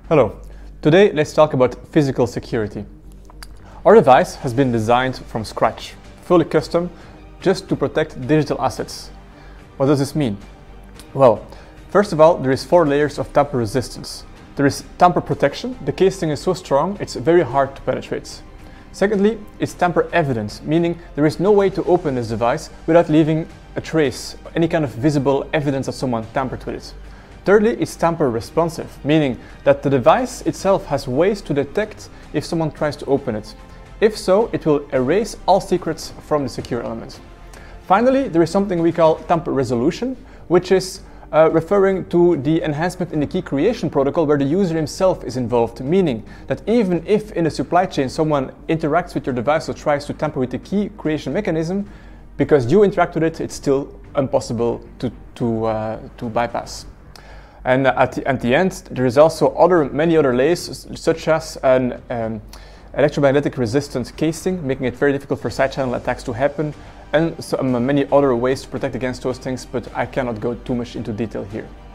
Hello, today let's talk about physical security. Our device has been designed from scratch, fully custom, just to protect digital assets. What does this mean? Well, first of all, there is 4 layers of tamper resistance. There is tamper protection. The casing is so strong, it's very hard to penetrate. Secondly, it's tamper evidence, meaning there is no way to open this device without leaving a trace, any kind of visible evidence that someone tampered with it. Thirdly, it's tamper responsive, meaning that the device itself has ways to detect if someone tries to open it. If so, it will erase all secrets from the secure element. Finally, there is something we call tamper resolution, which is referring to the enhancement in the key creation protocol where the user himself is involved, meaning that even if in the supply chain someone interacts with your device or tries to tamper with the key creation mechanism, because you interact with it, it's still impossible to bypass. And at the end, there is also many other layers, such as an electromagnetic resistant casing, making it very difficult for side channel attacks to happen, and many other ways to protect against those things, but I cannot go too much into detail here.